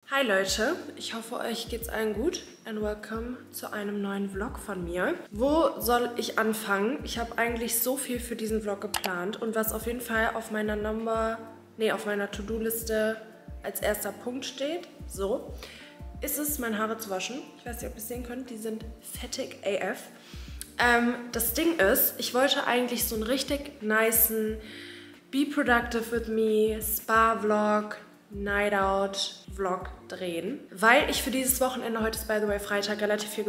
Hi Leute, ich hoffe euch geht's allen gut and welcome zu einem neuen Vlog von mir. Wo soll ich anfangen? Ich habe eigentlich so viel für diesen Vlog geplant und was auf jeden Fall auf meiner To-Do-Liste als erster Punkt steht, so, ist es, meine Haare zu waschen. Ich weiß nicht, ob ihr es sehen könnt, die sind fettig AF. Das Ding ist, ich wollte eigentlich so einen richtig nicen Be Productive with Me Spa-Vlog, Night Out Vlog drehen, weil ich für dieses Wochenende, heute ist by the way Freitag, relativ viel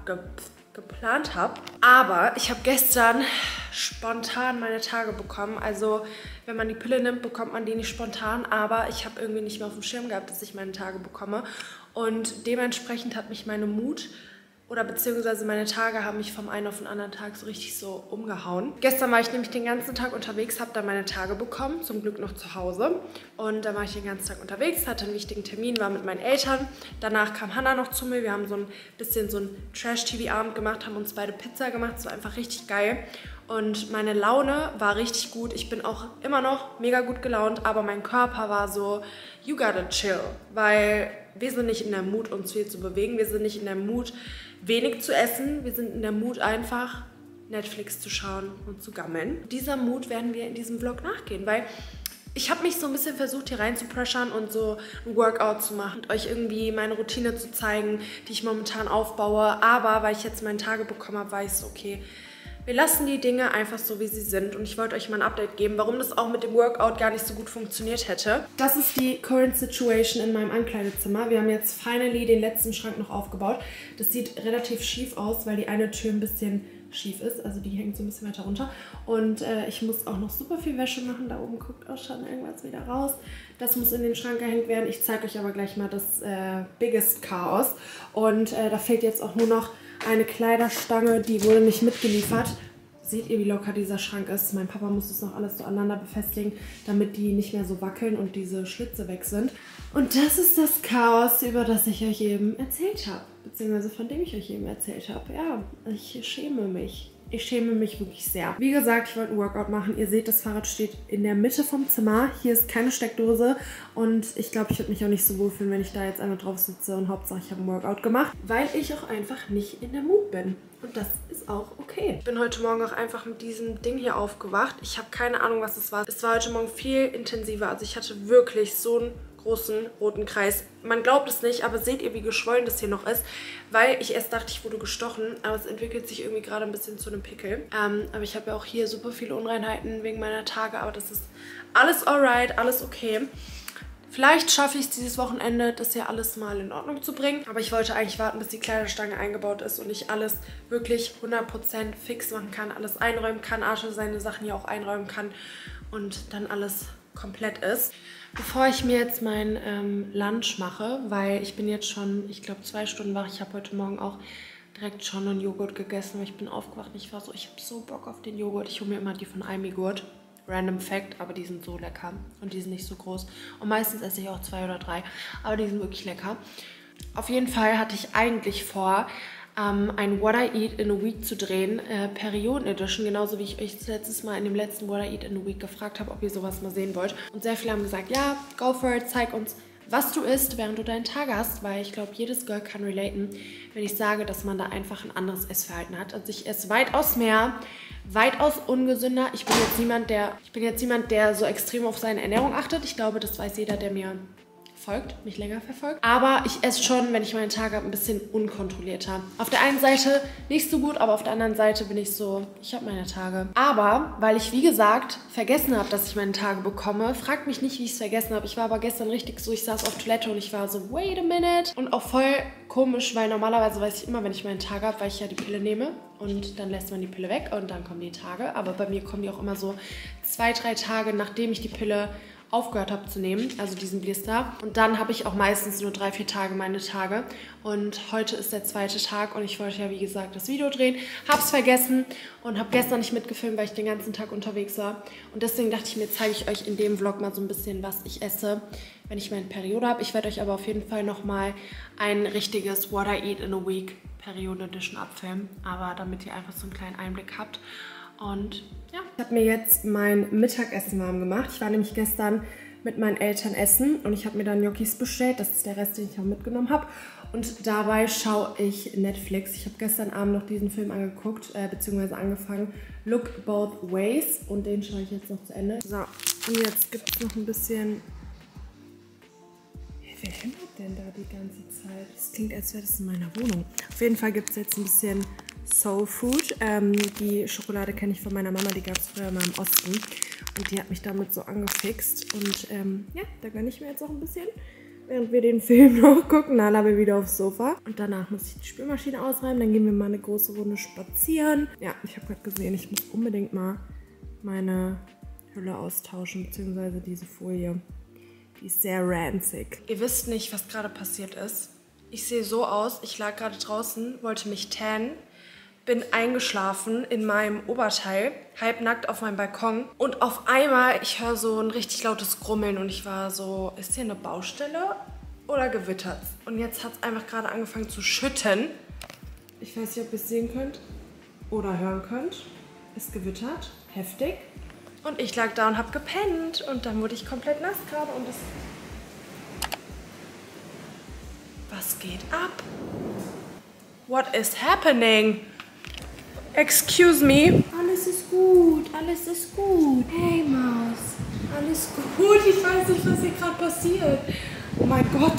geplant habe. Aber ich habe gestern spontan meine Tage bekommen. Also wenn man die Pille nimmt, bekommt man die nicht spontan, aber ich habe irgendwie nicht mehr auf dem Schirm gehabt, dass ich meine Tage bekomme. Und dementsprechend hat mich meine Mut oder beziehungsweise meine Tage haben mich vom einen auf den anderen Tag so richtig so umgehauen. Gestern war ich nämlich den ganzen Tag unterwegs, habe dann meine Tage bekommen, zum Glück noch zu Hause. Und dann war ich den ganzen Tag unterwegs, hatte einen wichtigen Termin, war mit meinen Eltern. Danach kam Hannah noch zu mir, wir haben so ein bisschen so einen Trash-TV-Abend gemacht, haben uns beide Pizza gemacht, es war einfach richtig geil. Und meine Laune war richtig gut, ich bin auch immer noch mega gut gelaunt, aber mein Körper war so, you gotta chill, weil wir sind nicht in der Mut, uns viel zu bewegen, wir sind nicht in der Mut, wenig zu essen. Wir sind in der Mut, einfach Netflix zu schauen und zu gammeln. Dieser Mut werden wir in diesem Vlog nachgehen, weil ich habe mich so ein bisschen versucht, hier rein zu pressern und so ein Workout zu machen und euch irgendwie meine Routine zu zeigen, die ich momentan aufbaue. Aber weil ich jetzt meine Tage bekommen habe, war ich so, okay, wir lassen die Dinge einfach so, wie sie sind. Und ich wollte euch mal ein Update geben, warum das auch mit dem Workout gar nicht so gut funktioniert hätte. Das ist die current situation in meinem Ankleidezimmer. Wir haben jetzt finally den letzten Schrank noch aufgebaut. Das sieht relativ schief aus, weil die eine Tür ein bisschen schief ist. Also die hängt so ein bisschen weiter runter. Und ich muss auch noch super viel Wäsche machen. Da oben guckt auch schon irgendwas wieder raus. Das muss in den Schrank gehängt werden. Ich zeige euch aber gleich mal das Biggest Chaos. Und da fehlt jetzt auch nur noch eine Kleiderstange, die wurde nicht mitgeliefert. Seht ihr, wie locker dieser Schrank ist? Mein Papa muss das noch alles so aneinander befestigen, damit die nicht mehr so wackeln und diese Schlitze weg sind. Und das ist das Chaos, über das ich euch eben erzählt habe. Beziehungsweise von dem ich euch eben erzählt habe. Ja, ich schäme mich. Ich schäme mich wirklich sehr. Wie gesagt, ich wollte ein Workout machen. Ihr seht, das Fahrrad steht in der Mitte vom Zimmer. Hier ist keine Steckdose. Und ich glaube, ich würde mich auch nicht so wohlfühlen, wenn ich da jetzt einmal drauf sitze und Hauptsache ich habe ein Workout gemacht. Weil ich auch einfach nicht in der Mut bin. Und das ist auch okay. Ich bin heute Morgen auch einfach mit diesem Ding hier aufgewacht. Ich habe keine Ahnung, was es war. Es war heute Morgen viel intensiver. Also ich hatte wirklich so einen großen roten Kreis. Man glaubt es nicht, aber seht ihr, wie geschwollen das hier noch ist? Weil ich erst dachte, ich wurde gestochen, aber es entwickelt sich irgendwie gerade ein bisschen zu einem Pickel. Aber ich habe ja auch hier super viele Unreinheiten wegen meiner Tage, aber das ist alles alright, alles okay. Vielleicht schaffe ich es dieses Wochenende, das hier alles mal in Ordnung zu bringen. Aber ich wollte eigentlich warten, bis die Kleiderstange eingebaut ist und ich alles wirklich 100% fix machen kann, alles einräumen kann, Arthur seine Sachen hier auch einräumen kann und dann alles komplett ist. Bevor ich mir jetzt mein Lunch mache, weil ich bin jetzt schon, ich glaube 2 Stunden wach. Ich habe heute Morgen auch direkt schon einen Joghurt gegessen, weil ich bin aufgewacht und ich war so, ich habe so Bock auf den Joghurt. Ich hole mir immer die von Almigurt. Random Fact, aber die sind so lecker und die sind nicht so groß. Und meistens esse ich auch 2 oder 3, aber die sind wirklich lecker. Auf jeden Fall hatte ich eigentlich vor, ein What I Eat in a Week zu drehen, Perioden Edition, genauso wie ich euch das letztes Mal in dem letzten What I Eat in a Week gefragt habe, ob ihr sowas mal sehen wollt. Und sehr viele haben gesagt, ja, go for it, zeig uns, was du isst, während du deinen Tag hast, weil ich glaube, jedes Girl kann relaten, wenn ich sage, dass man da einfach ein anderes Essverhalten hat. Also ich esse weitaus mehr, weitaus ungesünder. Ich bin jetzt niemand, der so extrem auf seine Ernährung achtet. Ich glaube, das weiß jeder, der mir folgt, mich länger verfolgt. Aber ich esse schon, wenn ich meine Tage habe, ein bisschen unkontrollierter. Auf der einen Seite nicht so gut, aber auf der anderen Seite bin ich so, ich habe meine Tage. Aber, weil ich, wie gesagt, vergessen habe, dass ich meine Tage bekomme, fragt mich nicht, wie ich es vergessen habe. Ich war aber gestern richtig so, ich saß auf Toilette und ich war so, wait a minute. Und auch voll komisch, weil normalerweise weiß ich immer, wenn ich meine Tage habe, weil ich ja die Pille nehme. Und dann lässt man die Pille weg und dann kommen die Tage. Aber bei mir kommen die auch immer so 2, 3 Tage, nachdem ich die Pille aufgehört habe zu nehmen, also diesen Blister. Und dann habe ich auch meistens nur 3, 4 Tage meine Tage. Und heute ist der 2. Tag und ich wollte ja, wie gesagt, das Video drehen. Hab's vergessen und habe gestern nicht mitgefilmt, weil ich den ganzen Tag unterwegs war. Und deswegen dachte ich mir, zeige ich euch in dem Vlog mal so ein bisschen, was ich esse, wenn ich meine Periode habe. Ich werde euch aber auf jeden Fall nochmal ein richtiges What I Eat in a Week Periode Edition abfilmen. Aber damit ihr einfach so einen kleinen Einblick habt. Und ja, ich habe mir jetzt mein Mittagessen warm gemacht. Ich war nämlich gestern mit meinen Eltern essen und ich habe mir dann Gnocchis bestellt. Das ist der Rest, den ich auch mitgenommen habe. Und dabei schaue ich Netflix. Ich habe gestern Abend noch diesen Film angeguckt, beziehungsweise angefangen. Look Both Ways. Und den schaue ich jetzt noch zu Ende. So, und jetzt gibt es noch ein bisschen... Wer hämmert denn da die ganze Zeit? Das klingt, als wäre das in meiner Wohnung. Auf jeden Fall gibt es jetzt ein bisschen Soul Food. Die Schokolade kenne ich von meiner Mama, die gab es früher mal im Osten. Und die hat mich damit so angefixt. Und ja, da gönne ich mir jetzt auch ein bisschen, während wir den Film noch gucken. Dann haben wir wieder aufs Sofa. Und danach muss ich die Spülmaschine ausräumen. Dann gehen wir mal eine große Runde spazieren. Ja, ich habe gerade gesehen, ich muss unbedingt mal meine Hülle austauschen, beziehungsweise diese Folie. Die ist sehr ranzig. Ihr wisst nicht, was gerade passiert ist. Ich sehe so aus, ich lag gerade draußen, wollte mich tannen, bin eingeschlafen in meinem Oberteil, halbnackt auf meinem Balkon. Und auf einmal, ich höre so ein richtig lautes Grummeln und ich war so, ist hier eine Baustelle oder gewittert's? Und jetzt hat es einfach gerade angefangen zu schütten. Ich weiß nicht, ob ihr es sehen könnt oder hören könnt. Es gewittert, heftig. Und ich lag da und hab gepennt und dann wurde ich komplett nass gerade und das... Was geht ab? What is happening? Excuse me. Alles ist gut, alles ist gut. Hey Maus, alles gut. Ich weiß nicht, was hier gerade passiert. Oh mein Gott.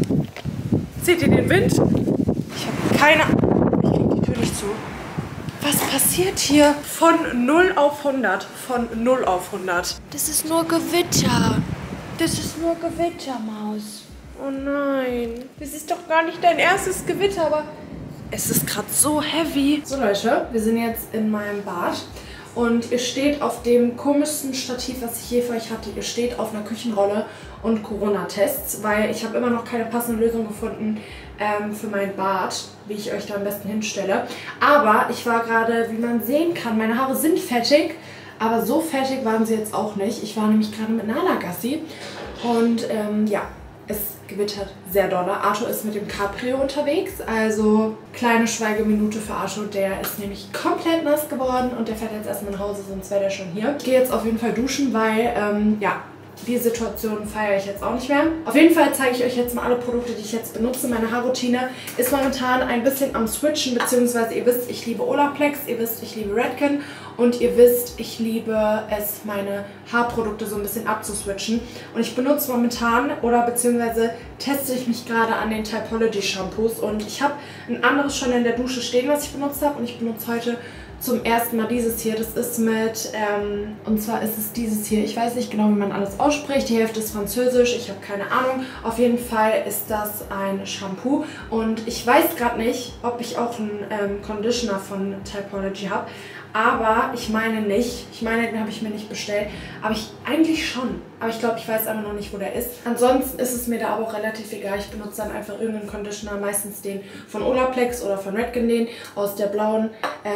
Seht ihr den Wind? Ich habe keine Ahnung. Ich krieg die Tür nicht zu. Was passiert hier? Von 0 auf 100. Von 0 auf 100. Das ist nur Gewitter. Das ist nur Gewitter, Maus. Oh nein. Das ist doch gar nicht dein erstes Gewitter, aber es ist gerade so heavy. So Leute, wir sind jetzt in meinem Bad. Und ihr steht auf dem komischsten Stativ, was ich je für euch hatte. Ihr steht auf einer Küchenrolle und Corona-Tests, weil ich habe immer noch keine passende Lösung gefunden für mein Bad, wie ich euch da am besten hinstelle. Aber ich war gerade, wie man sehen kann, meine Haare sind fettig, aber so fettig waren sie jetzt auch nicht. Ich war nämlich gerade mit Nala Gassi und ja, es gewittert sehr doll. Arthur ist mit dem Cabrio unterwegs, also kleine Schweigeminute für Arthur. Der ist nämlich komplett nass geworden und der fährt jetzt erstmal nach Hause, sonst wäre der schon hier. Ich gehe jetzt auf jeden Fall duschen, weil, ja, die Situation feiere ich jetzt auch nicht mehr. Auf jeden Fall zeige ich euch jetzt mal alle Produkte, die ich jetzt benutze. Meine Haarroutine ist momentan ein bisschen am Switchen, beziehungsweise ihr wisst, ich liebe Olaplex, ihr wisst, ich liebe Redken und ihr wisst, ich liebe es, meine Haarprodukte so ein bisschen abzuswitchen. Und ich benutze momentan, oder beziehungsweise teste ich mich gerade an den Typology Shampoos und ich habe ein anderes schon in der Dusche stehen, was ich benutzt habe und ich benutze heute zum ersten Mal dieses hier. Das ist mit, und zwar ist es dieses hier. Ich weiß nicht genau, wie man alles ausspricht. Die Hälfte ist französisch. Ich habe keine Ahnung. Auf jeden Fall ist das ein Shampoo. Und ich weiß gerade nicht, ob ich auch einen Conditioner von Typology habe. Aber ich meine nicht. Ich meine, den habe ich mir nicht bestellt. Aber eigentlich schon. Aber ich glaube, ich weiß einfach noch nicht, wo der ist. Ansonsten ist es mir da aber auch relativ egal. Ich benutze dann einfach irgendeinen Conditioner. Meistens den von Olaplex oder von Redken, den aus der blauen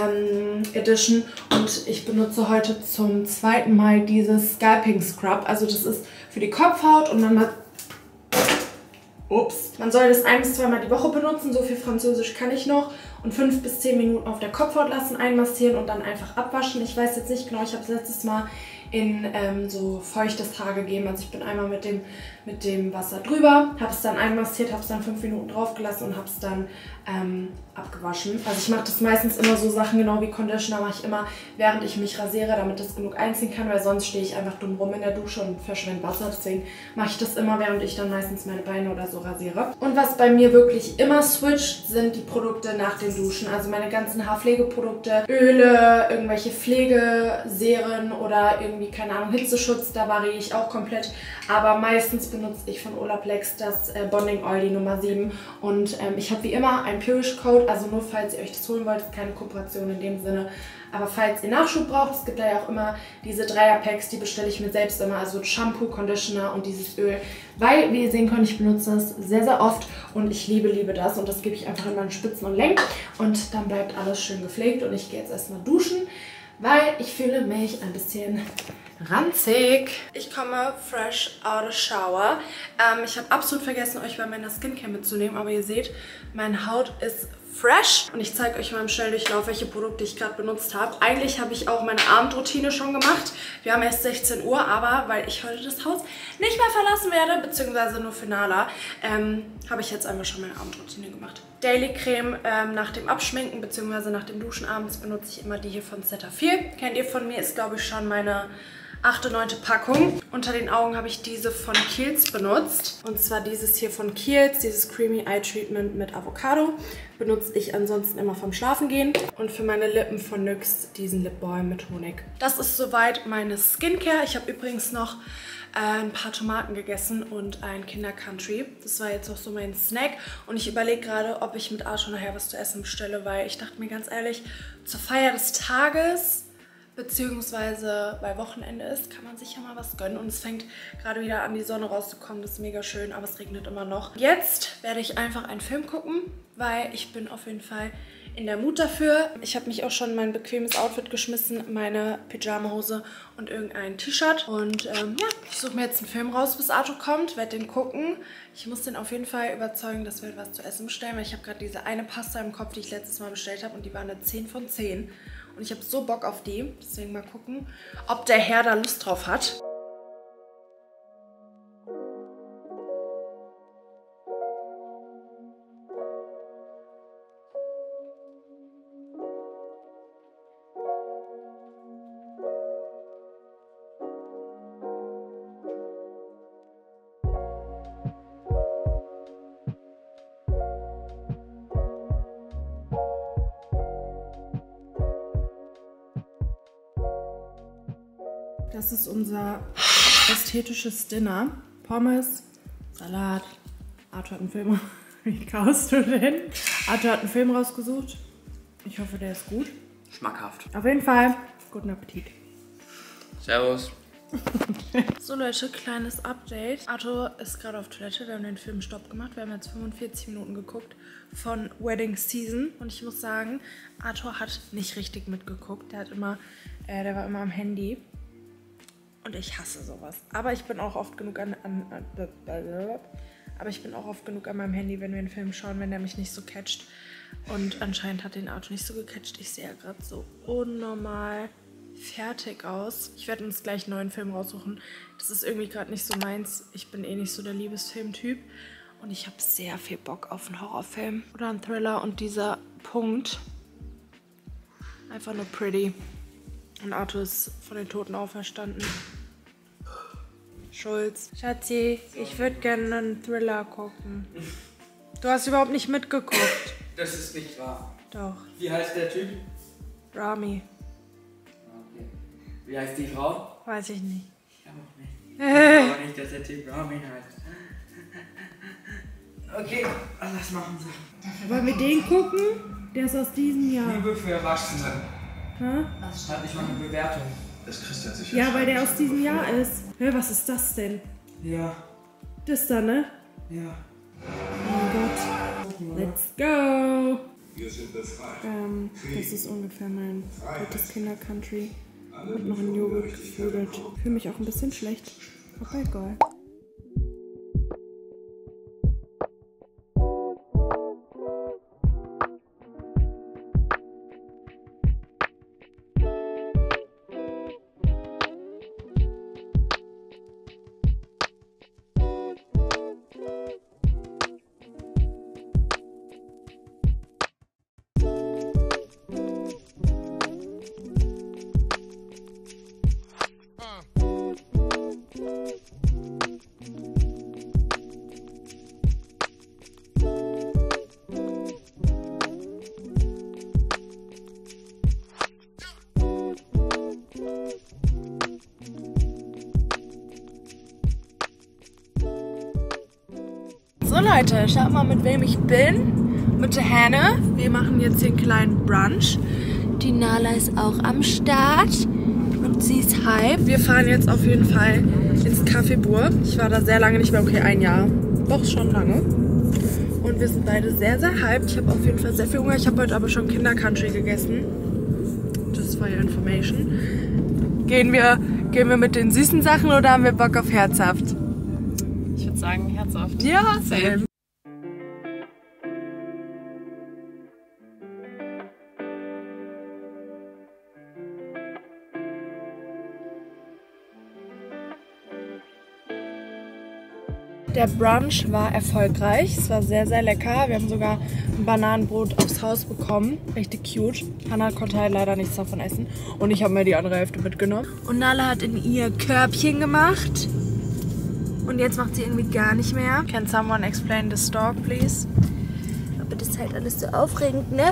Edition. Und ich benutze heute zum zweiten Mal dieses Scalping Scrub. Also das ist für die Kopfhaut und dann... Ups. Man soll das 1- bis 2 Mal die Woche benutzen, so viel Französisch kann ich noch. Und 5 bis 10 Minuten auf der Kopfhaut lassen, einmassieren und dann einfach abwaschen. Ich weiß jetzt nicht genau, ich habe es letztes Mal in so feuchtes Haar gegeben. Also ich bin einmal mit dem Wasser drüber, habe es dann einmassiert, habe es dann 5 Minuten drauf gelassen und habe es dann abgewaschen. Also ich mache das meistens immer so Sachen, genau wie Conditioner mache ich immer, während ich mich rasiere, damit das genug einziehen kann, weil sonst stehe ich einfach dumm rum in der Dusche und verschwende Wasser. Deswegen mache ich das immer, während ich dann meistens meine Beine oder so rasiere. Und was bei mir wirklich immer switcht, sind die Produkte nach den Duschen. Also meine ganzen Haarpflegeprodukte, Öle, irgendwelche Pflegeserien oder irgendwie, keine Ahnung, Hitzeschutz, da variiere ich auch komplett. Aber meistens benutze ich von Olaplex das Bonding Oil, die Nummer 7. Und ich habe wie immer einen Purish-Code, also nur falls ihr euch das holen wollt, keine Kooperation in dem Sinne. Aber falls ihr Nachschub braucht, es gibt da ja auch immer diese Dreier-Packs, die bestelle ich mir selbst immer. Also Shampoo, Conditioner und dieses Öl. Weil, wie ihr sehen könnt, ich benutze das sehr, sehr oft und ich liebe das. Und das gebe ich einfach in meine Spitzen und Längen. Und dann bleibt alles schön gepflegt. Und ich gehe jetzt erstmal duschen, weil ich fühle mich ein bisschen ranzig. Ich komme fresh out of shower. Ich habe absolut vergessen, euch bei meiner Skincare mitzunehmen, aber ihr seht, meine Haut ist fresh. Und ich zeige euch mal im Schnelldurchlauf, welche Produkte ich gerade benutzt habe. Eigentlich habe ich auch meine Abendroutine schon gemacht. Wir haben erst 16 Uhr, aber weil ich heute das Haus nicht mehr verlassen werde, beziehungsweise nur für Nala, habe ich jetzt einfach schon meine Abendroutine gemacht. Daily Creme nach dem Abschminken, beziehungsweise nach dem Duschen abends benutze ich immer die hier von Cetaphil. Kennt ihr von mir, ist glaube ich schon meine 8., 9. Packung. Unter den Augen habe ich diese von Kiehl's benutzt. Und zwar dieses hier von Kiehl's, dieses Creamy Eye Treatment mit Avocado. Benutze ich ansonsten immer vom Schlafengehen. Und für meine Lippen von NYX diesen Lip Balm mit Honig. Das ist soweit meine Skincare. Ich habe übrigens noch ein paar Tomaten gegessen und ein Kinder Country. Das war jetzt auch so mein Snack. Und ich überlege gerade, ob ich mit Arthur nachher was zu essen bestelle, weil ich dachte mir ganz ehrlich, zur Feier des Tages, beziehungsweise weil Wochenende ist, kann man sich ja mal was gönnen. Und es fängt gerade wieder an, die Sonne rauszukommen. Das ist mega schön, aber es regnet immer noch. Jetzt werde ich einfach einen Film gucken, weil ich bin auf jeden Fall in der Mut dafür. Ich habe mich auch schon in mein bequemes Outfit geschmissen, meine Pyjamahose und irgendein T-Shirt. Und ja, ich suche mir jetzt einen Film raus, bis Arthur kommt, werde den gucken. Ich muss den auf jeden Fall überzeugen, dass wir was zu essen bestellen, weil ich habe gerade diese eine Pasta im Kopf, die ich letztes Mal bestellt habe und die war eine 10 von 10. Und ich habe so Bock auf die, deswegen mal gucken, ob der Herr da Lust drauf hat. Das ist unser ästhetisches Dinner. Pommes, Salat. Arthur hat einen Film. Wie kaust du denn? Arthur hat einen Film rausgesucht. Ich hoffe, der ist gut. Schmackhaft. Auf jeden Fall, guten Appetit. Servus. So Leute, kleines Update. Arthur ist gerade auf Toilette. Wir haben den Film Stopp gemacht. Wir haben jetzt 45 Minuten geguckt von Wedding Season. Und ich muss sagen, Arthur hat nicht richtig mitgeguckt. Der war immer am Handy. Und ich hasse sowas. Aber ich bin auch oft genug an meinem Handy, wenn wir einen Film schauen, wenn der mich nicht so catcht. Und anscheinend hat den Arthur nicht so gecatcht. Ich sehe ja gerade so unnormal fertig aus. Ich werde uns gleich einen neuen Film raussuchen. Das ist irgendwie gerade nicht so meins. Ich bin eh nicht so der Liebesfilm-Typ. Und ich habe sehr viel Bock auf einen Horrorfilm oder einen Thriller. Und dieser Punkt, einfach nur pretty. Und Arthur ist von den Toten auferstanden. Schulz. Schatzi, ich würde gerne einen Thriller gucken. Du hast überhaupt nicht mitgeguckt. Das ist nicht wahr. Doch. Wie heißt der Typ? Rami. Okay. Wie heißt die Frau? Weiß ich nicht. Ich auch nicht. Ich glaube auch nicht, dass der Typ Rami heißt. Okay, was machen Sie? Wollen wir den gucken? Der ist aus diesem Jahr. Liebe für Erwachsene. Hä? Das hat nicht mal eine Bewertung. Das Christian sicher. Ja, weil der aus diesem Jahr ist. Hä, was ist das denn? Ja. Das da, ne? Ja. Oh Gott. Let's go! Wir sind befreit. Das ist ungefähr mein drittes Kinder-Country. Und noch ein Joghurt geflügelt. Fühle mich auch ein bisschen schlecht. Aber egal. So Leute, schaut mal, mit wem ich bin. Mit der Hannah. Wir machen jetzt hier einen kleinen Brunch. Die Nala ist auch am Start. Und sie ist hype. Wir fahren jetzt auf jeden Fall ins Café Bur. Ich war da sehr lange nicht mehr. Okay, ein Jahr. Doch, schon lange. Und wir sind beide sehr, sehr hyped. Ich habe auf jeden Fall sehr viel Hunger. Ich habe heute aber schon Kinder Country gegessen. Just for your information. Gehen wir mit den süßen Sachen oder haben wir Bock auf herzhaft? Ich würde sagen, herzhaft. Ja, same. Der Brunch war erfolgreich. Es war sehr, sehr lecker. Wir haben sogar ein Bananenbrot aufs Haus bekommen. Richtig cute. Hannah konnte halt leider nichts davon essen. Und ich habe mir die andere Hälfte mitgenommen. Und Nala hat in ihr Körbchen gemacht. Und jetzt macht sie irgendwie gar nicht mehr. Can someone explain the stock, please? Aber das ist halt alles so aufregend, ne?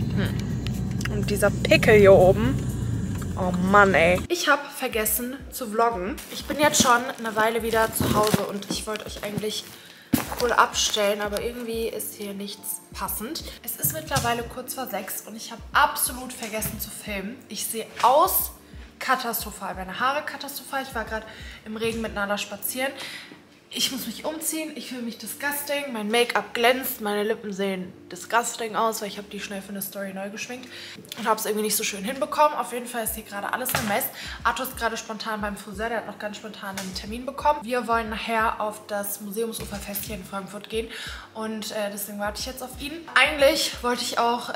Und dieser Pickel hier oben. Oh Mann, ey. Ich habe vergessen zu vloggen. Ich bin jetzt schon eine Weile wieder zu Hause und ich wollte euch eigentlich wohl abstellen, aber irgendwie ist hier nichts passend. Es ist mittlerweile kurz vor 6 und ich habe absolut vergessen zu filmen. Ich sehe aus katastrophal. Meine Haare katastrophal. Ich war gerade im Regen mit Nala spazieren. Ich muss mich umziehen, ich fühle mich disgusting, mein Make-up glänzt, meine Lippen sehen disgusting aus, weil ich habe die schnell für eine Story neu geschminkt und habe es irgendwie nicht so schön hinbekommen. Auf jeden Fall ist hier gerade alles ein Mess. Arthur ist gerade spontan beim Friseur, der hat noch ganz spontan einen Termin bekommen. Wir wollen nachher auf das Museumsuferfest hier in Frankfurt gehen und deswegen warte ich jetzt auf ihn. Eigentlich wollte ich auch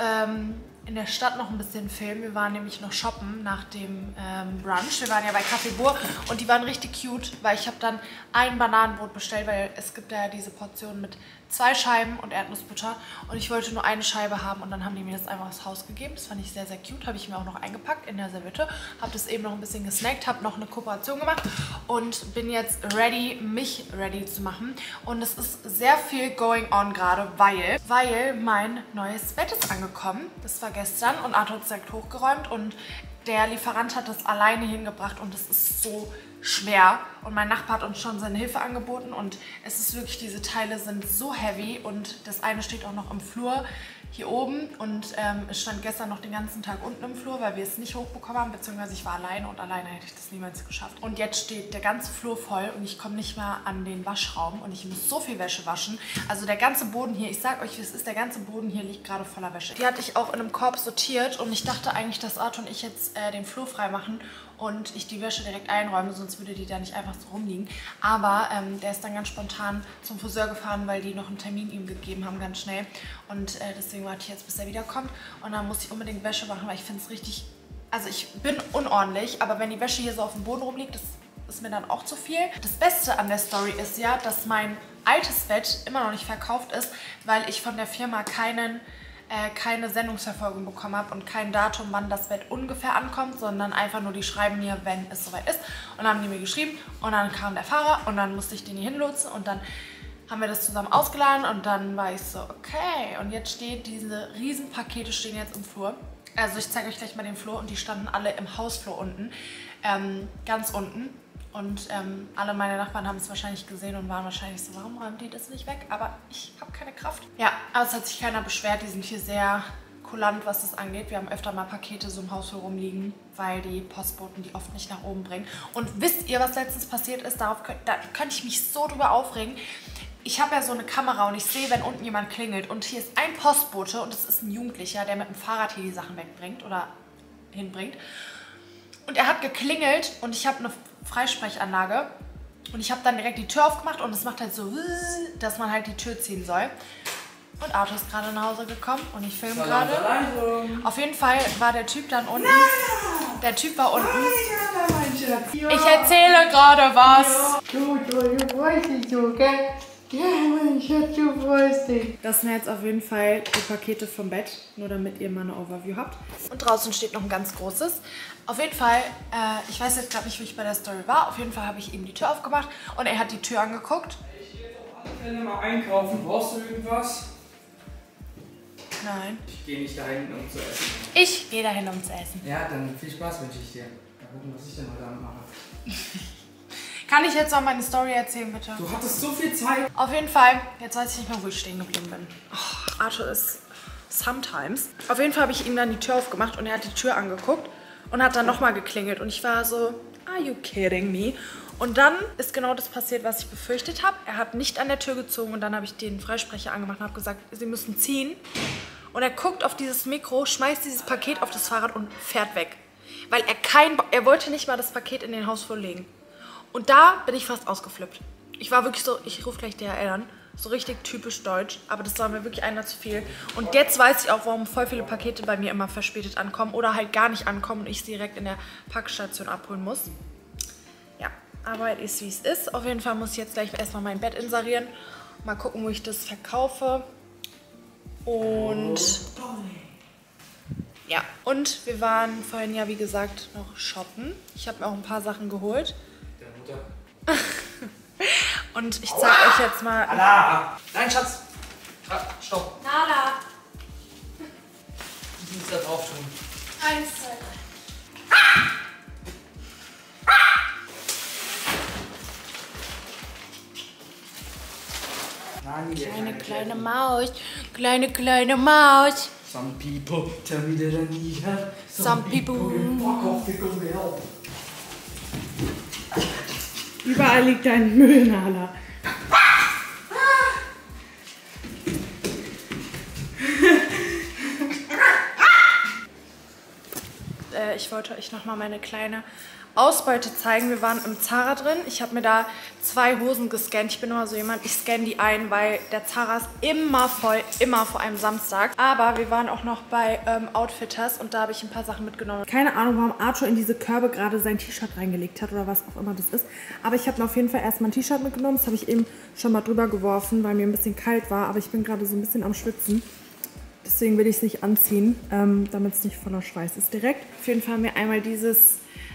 in der Stadt noch ein bisschen filmen. Wir waren nämlich noch shoppen nach dem Brunch. Wir waren ja bei Café Bour und die waren richtig cute, weil ich habe dann ein Bananenbrot bestellt, weil es gibt ja diese Portion mit 2 Scheiben und Erdnussbutter und ich wollte nur eine Scheibe haben und dann haben die mir das einfach aufs Haus gegeben. Das fand ich sehr, sehr cute. Habe ich mir auch noch eingepackt in der Serviette. Habe das eben noch ein bisschen gesnackt, habe noch eine Kooperation gemacht und bin jetzt ready, mich ready zu machen. Und es ist sehr viel going on gerade, weil mein neues Bett ist angekommen. Das war gestern und Arthur hat es direkt hochgeräumt und der Lieferant hat das alleine hingebracht und es ist so schwer und mein Nachbar hat uns schon seine Hilfe angeboten und es ist wirklich, diese Teile sind so heavy und das eine steht auch noch im Flur hier oben und es stand gestern noch den ganzen Tag unten im Flur, weil wir es nicht hochbekommen haben, beziehungsweise ich war alleine und alleine hätte ich das niemals geschafft. Und jetzt steht der ganze Flur voll und ich komme nicht mehr an den Waschraum und ich muss so viel Wäsche waschen. Also der ganze Boden hier, ich sag euch, wie es ist, der ganze Boden hier liegt gerade voller Wäsche. Die hatte ich auch in einem Korb sortiert und ich dachte eigentlich, dass Arthur und ich jetzt den Flur frei machen und ich die Wäsche direkt einräume, sonst würde die da nicht einfach so rumliegen. Aber der ist dann ganz spontan zum Friseur gefahren, weil die noch einen Termin ihm gegeben haben, ganz schnell. Und deswegen warte ich jetzt, bis er wiederkommt. Und dann muss ich unbedingt Wäsche machen, weil ich finde es richtig... Also ich bin unordentlich, aber wenn die Wäsche hier so auf dem Boden rumliegt, das ist mir dann auch zu viel. Das Beste an der Story ist ja, dass mein altes Bett immer noch nicht verkauft ist, weil ich von der Firma keine Sendungsverfolgung bekommen habe und kein Datum, wann das Bett ungefähr ankommt, sondern einfach nur, die schreiben mir, wenn es soweit ist. Und dann haben die mir geschrieben und dann kam der Fahrer und dann musste ich den hier hinlotsen und dann haben wir das zusammen ausgeladen und dann war ich so, okay. Und jetzt steht, diese riesen Pakete stehen jetzt im Flur. Also ich zeige euch gleich mal den Flur und die standen alle im Hausflur unten, ganz unten. Und alle meine Nachbarn haben es wahrscheinlich gesehen und waren wahrscheinlich so, warum räumen die das nicht weg? Aber ich habe keine Kraft. Ja, aber es hat sich keiner beschwert. Die sind hier sehr kulant, was das angeht. Wir haben öfter mal Pakete so im Haus rumliegen, weil die Postboten die oft nicht nach oben bringen. Und wisst ihr, was letztens passiert ist? Da könnte ich mich so drüber aufregen. Ich habe ja so eine Kamera und ich sehe, wenn unten jemand klingelt. Und hier ist ein Postbote und es ist ein Jugendlicher, der mit dem Fahrrad hier die Sachen wegbringt oder hinbringt. Und er hat geklingelt und ich habe eine Freisprechanlage und ich habe dann direkt die Tür aufgemacht und es macht halt so, dass man halt die Tür ziehen soll. Und Arthur ist gerade nach Hause gekommen und ich filme gerade. Auf jeden Fall war der Typ dann unten. Der Typ war unten. Ich erzähle gerade was. Du freust dich so, gell? Ja, mein Schatz, du freust dich. Das sind jetzt auf jeden Fall die Pakete vom Bett, nur damit ihr mal eine Overview habt. Und draußen steht noch ein ganz großes. Auf jeden Fall, ich weiß jetzt gerade nicht, wie ich bei der Story war. Auf jeden Fall habe ich ihm die Tür aufgemacht und er hat die Tür angeguckt. Ich gehe jetzt auf alle Fälle mal einkaufen. Brauchst du irgendwas? Nein. Ich gehe nicht dahin, um zu essen. Ich gehe dahin, um zu essen. Ja, dann viel Spaß wünsche ich dir. Mal gucken, was ich denn heute Abend mache. Kann ich jetzt noch meine Story erzählen, bitte? Du hattest so viel Zeit. Auf jeden Fall, jetzt weiß ich nicht mehr, wo ich stehen geblieben bin. Oh, Arthur ist sometimes. Auf jeden Fall habe ich ihm dann die Tür aufgemacht und er hat die Tür angeguckt und hat dann nochmal geklingelt. Und ich war so, are you kidding me? Und dann ist genau das passiert, was ich befürchtet habe. Er hat nicht an der Tür gezogen und dann habe ich den Freisprecher angemacht und habe gesagt, Sie müssen ziehen. Und er guckt auf dieses Mikro, schmeißt dieses Paket auf das Fahrrad und fährt weg. Weil er wollte nicht mal das Paket in den Hausflur legen. Und da bin ich fast ausgeflippt. Ich war wirklich so, ich rufe gleich DHL an. So richtig typisch deutsch. Aber das war mir wirklich einer zu viel. Und jetzt weiß ich auch, warum voll viele Pakete bei mir immer verspätet ankommen. Oder halt gar nicht ankommen und ich sie direkt in der Packstation abholen muss. Ja, Arbeit ist, wie es ist. Auf jeden Fall muss ich jetzt gleich erstmal mein Bett inserieren. Mal gucken, wo ich das verkaufe. Und ja, und wir waren vorhin ja, wie gesagt, noch shoppen. Ich habe mir auch ein paar Sachen geholt. Der Mutter. Und ich zeige euch jetzt mal... Nala! Nein, Schatz! Stopp! Nala! Du musst da drauf tun. 1, 2, 3. Kleine Maus. Kleine Maus. Some people tell me that I need help. Some people. Fuck off, they go help. Überall liegt ein Müll, Nala. Ich wollte euch nochmal meine kleine Ausbeute zeigen. Wir waren im Zara drin. Ich habe mir da 2 Hosen gescannt. Ich bin immer so jemand, ich scanne die ein, weil der Zara ist immer voll, immer vor einem Samstag. Aber wir waren auch noch bei Outfitters und da habe ich ein paar Sachen mitgenommen. Keine Ahnung, warum Arthur in diese Körbe gerade sein T-Shirt reingelegt hat oder was auch immer das ist. Aber ich habe mir auf jeden Fall erstmal ein T-Shirt mitgenommen. Das habe ich eben schon mal drüber geworfen, weil mir ein bisschen kalt war. Aber ich bin gerade so ein bisschen am Schwitzen. Deswegen will ich es nicht anziehen, damit es nicht voller Schweiß ist direkt. Auf jeden Fall haben wir einmal dieses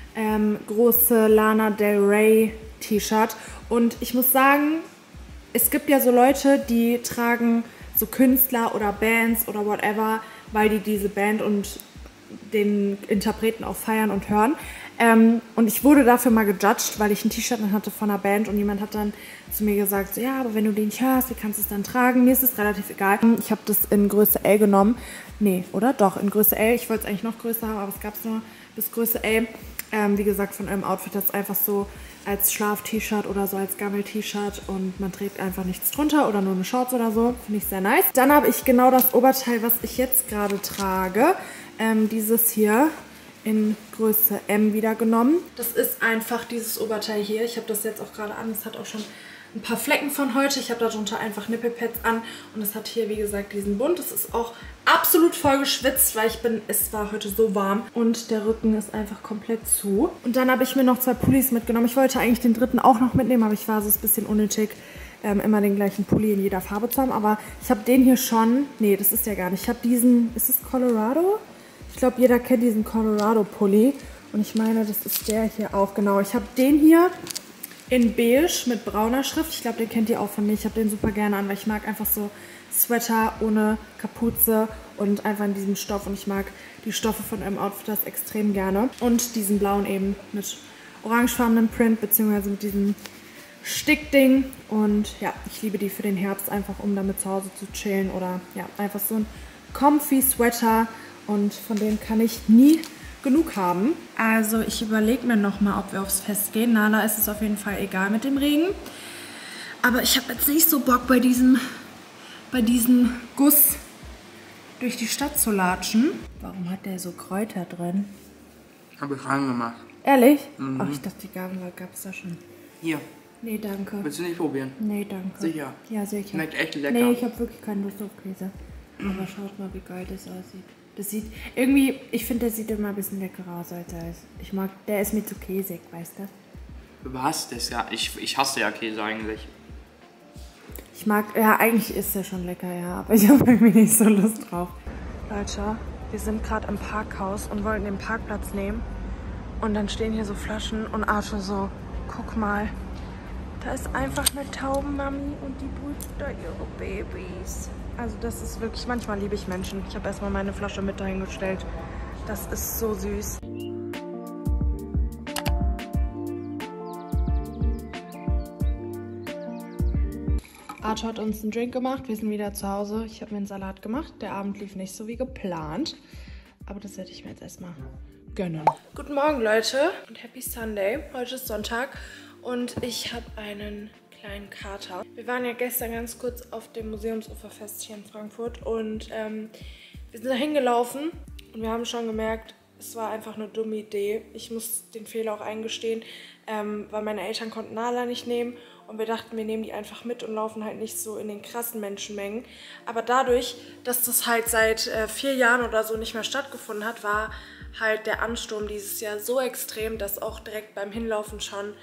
große Lana Del Rey T-Shirt. Und ich muss sagen, es gibt ja so Leute, die tragen so Künstler oder Bands oder whatever, weil die diese Band und den Interpreten auch feiern und hören. Und ich wurde dafür mal gejudged, weil ich ein T-Shirt hatte von einer Band und jemand hat dann zu mir gesagt, so, ja, aber wenn du den nicht hörst, wie kannst du es dann tragen? Mir ist es relativ egal. Ich habe das in Größe L genommen. Nee, oder? Doch, in Größe L. Ich wollte es eigentlich noch größer haben, aber es gab es nur bis Größe L. Wie gesagt, von einem Outfit, das einfach so als Schlaf-T-Shirt oder so als Gammel-T-Shirt und man trägt einfach nichts drunter oder nur eine Shorts oder so. Finde ich sehr nice. Dann habe ich genau das Oberteil, was ich jetzt gerade trage. Dieses hier in Größe M wieder genommen. Das ist einfach dieses Oberteil hier. Ich habe das jetzt auch gerade an. Es hat auch schon ein paar Flecken von heute. Ich habe darunter einfach Nippelpads an und es hat hier, wie gesagt, diesen Bund. Es ist auch absolut voll geschwitzt, weil es war heute so warm und der Rücken ist einfach komplett zu. Und dann habe ich mir noch 2 Pullis mitgenommen. Ich wollte eigentlich den dritten auch noch mitnehmen, aber ich war so ein bisschen unnötig, immer den gleichen Pulli in jeder Farbe zu haben. Aber ich habe den hier schon, nee, das ist ja gar nicht. Ich habe diesen, ist es Colorado? Ich glaube, jeder kennt diesen Colorado-Pulli. Und ich meine, das ist der hier auch, genau. Ich habe den hier in beige mit brauner Schrift. Ich glaube, den kennt ihr auch von mir. Ich habe den super gerne an, weil ich mag einfach so Sweater ohne Kapuze und einfach in diesem Stoff. Und ich mag die Stoffe von einem Outfitters extrem gerne. Und diesen blauen eben mit orangefarbenen Print, beziehungsweise mit diesem Stickding. Und ja, ich liebe die für den Herbst, einfach um damit zu Hause zu chillen. Oder ja, einfach so ein comfy Sweater. Und von denen kann ich nie genug haben. Also ich überlege mir nochmal, ob wir aufs Fest gehen. Nala ist es auf jeden Fall egal mit dem Regen. Aber ich habe jetzt nicht so Bock, bei diesem Guss durch die Stadt zu latschen. Warum hat der so Kräuter drin? Habe ich reingemacht. Ehrlich? Ach, ich dachte, die Gabel gab es da schon. Hier. Nee, danke. Willst du nicht probieren? Nee, danke. Sicher? Ja, sicher. Schmeckt echt lecker. Nee, ich habe wirklich keine Lust auf Käse. Aber schaut mal, wie geil das aussieht. Das sieht irgendwie, ich finde, der sieht immer ein bisschen leckerer aus, als er ist. Ich mag, der ist mir zu käsig, weißt du? Was? Das ja, ich hasse ja Käse eigentlich. Ich mag, ja, eigentlich ist der schon lecker, ja, aber ich habe irgendwie nicht so Lust drauf. Leute, wir sind gerade im Parkhaus und wollten den Parkplatz nehmen. Und dann stehen hier so Flaschen und Arthur so, guck mal, da ist einfach eine Taubenmami und die brütet da ihre Babys. Also das ist wirklich, manchmal liebe ich Menschen. Ich habe erstmal meine Flasche mit dahingestellt. Das ist so süß. Arthur hat uns einen Drink gemacht. Wir sind wieder zu Hause. Ich habe mir einen Salat gemacht. Der Abend lief nicht so wie geplant. Aber das werde ich mir jetzt erstmal gönnen. Guten Morgen, Leute. Und Happy Sunday. Heute ist Sonntag. Und ich habe einen kleinen Kater. Wir waren ja gestern ganz kurz auf dem Museumsuferfest hier in Frankfurt und wir sind da hingelaufen und wir haben schon gemerkt, es war einfach eine dumme Idee. Ich muss den Fehler auch eingestehen, weil meine Eltern konnten Nala nicht nehmen und wir dachten, wir nehmen die einfach mit und laufen halt nicht so in den krassen Menschenmengen. Aber dadurch, dass das halt seit 4 Jahren oder so nicht mehr stattgefunden hat, war halt der Ansturm dieses Jahr so extrem, dass auch direkt beim Hinlaufen schon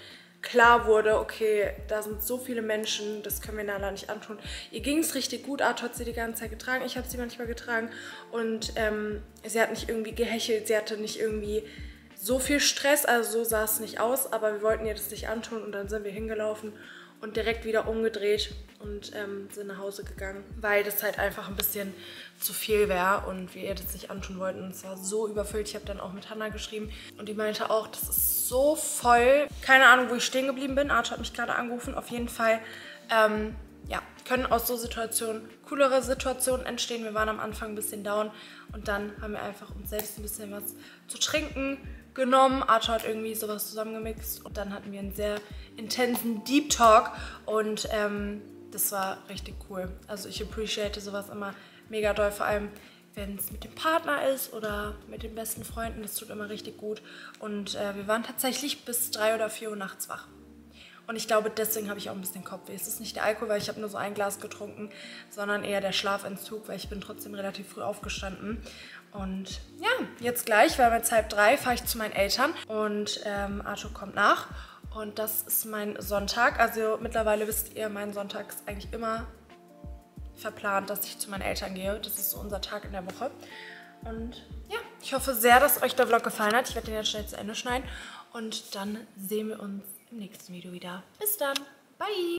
klar wurde, okay, da sind so viele Menschen, das können wir Nala nicht antun. Ihr ging es richtig gut, Arthur hat sie die ganze Zeit getragen, ich habe sie manchmal getragen und sie hat nicht irgendwie gehechelt, sie hatte nicht irgendwie so viel Stress, also so sah es nicht aus, aber wir wollten ihr das nicht antun und dann sind wir hingelaufen und direkt wieder umgedreht und sind nach Hause gegangen, weil das halt einfach ein bisschen zu viel wäre und wir ihr das nicht antun wollten. Und es war so überfüllt. Ich habe dann auch mit Hannah geschrieben und die meinte auch, das ist so voll. Keine Ahnung, wo ich stehen geblieben bin. Arthur hat mich gerade angerufen. Auf jeden Fall, ja, können aus so Situationen coolere Situationen entstehen. Wir waren am Anfang ein bisschen down und dann haben wir einfach uns selbst ein bisschen was zu trinken genommen. Arthur hat irgendwie sowas zusammengemixt und dann hatten wir einen sehr intensen Deep Talk und das war richtig cool. Also ich appreciate sowas immer mega doll, vor allem wenn es mit dem Partner ist oder mit den besten Freunden. Das tut immer richtig gut und wir waren tatsächlich bis 3 oder 4 Uhr nachts wach. Und ich glaube, deswegen habe ich auch ein bisschen Kopfweh. Es ist nicht der Alkohol, weil ich habe nur so ein Glas getrunken, sondern eher der Schlafentzug, weil ich bin trotzdem relativ früh aufgestanden. Und ja, jetzt gleich, weil wir jetzt 2:30 fahre ich zu meinen Eltern und Arthur kommt nach. Und das ist mein Sonntag. Also mittlerweile wisst ihr, mein Sonntag ist eigentlich immer verplant, dass ich zu meinen Eltern gehe. Das ist so unser Tag in der Woche. Und ja, ich hoffe sehr, dass euch der Vlog gefallen hat. Ich werde den jetzt schnell zu Ende schneiden. Und dann sehen wir uns im nächsten Video wieder. Bis dann. Bye.